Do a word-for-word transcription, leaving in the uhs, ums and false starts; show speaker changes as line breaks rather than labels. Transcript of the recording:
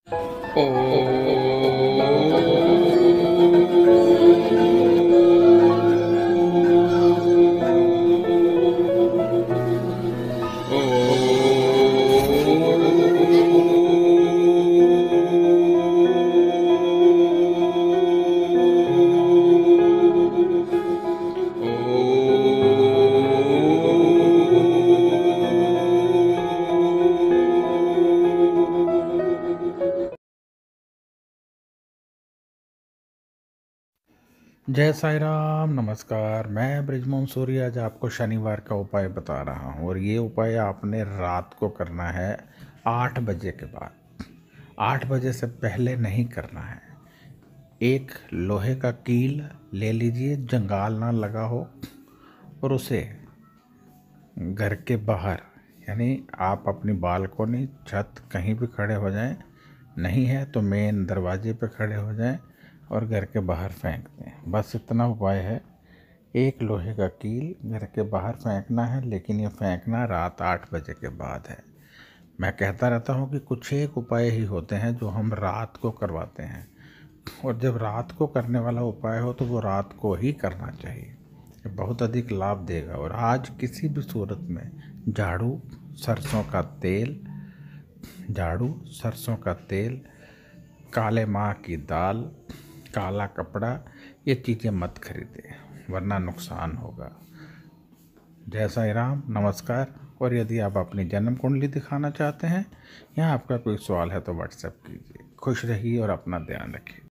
जय साई राम। नमस्कार। मैं ब्रिजमोहन सूर्य आज आपको शनिवार का उपाय बता रहा हूँ और ये उपाय आपने रात को करना है आठ बजे के बाद। आठ बजे से पहले नहीं करना है। एक लोहे का कील ले लीजिए, जंगाल ना लगा हो, और उसे घर के बाहर यानी आप अपनी बालकोनी, छत, कहीं भी खड़े हो जाएं, नहीं है तो मेन दरवाजे पे खड़े हो जाएं और घर के बाहर फेंक दें। बस इतना उपाय है। एक लोहे का कील घर के बाहर फेंकना है, लेकिन ये फेंकना रात आठ बजे के बाद है। मैं कहता रहता हूँ कि कुछ एक उपाय ही होते हैं जो हम रात को करवाते हैं, और जब रात को करने वाला उपाय हो तो वो रात को ही करना चाहिए। ये बहुत अधिक लाभ देगा। और आज किसी भी सूरत में झाड़ू, सरसों का तेल, झाड़ू, सरसों का तेल, काले माह की दाल, काला कपड़ा, ये चीज़ें मत खरीदें वरना नुकसान होगा। जय साई राम। नमस्कार। और यदि आप अपनी जन्म कुंडली दिखाना चाहते हैं या आपका कोई सवाल है तो व्हाट्सएप कीजिए। खुश रहिए और अपना ध्यान रखिए।